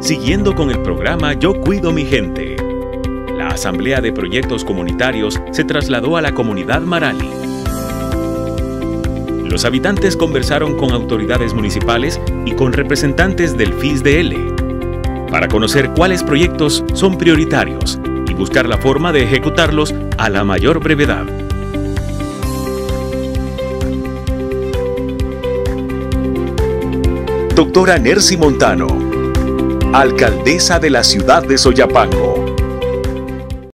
Siguiendo con el programa Yo Cuido Mi Gente. La Asamblea de Proyectos Comunitarios se trasladó a la comunidad Marali. Los habitantes conversaron con autoridades municipales y con representantes del FISDL para conocer cuáles proyectos son prioritarios y buscar la forma de ejecutarlos a la mayor brevedad. Doctora Nercy Montano, alcaldesa de la ciudad de Soyapango.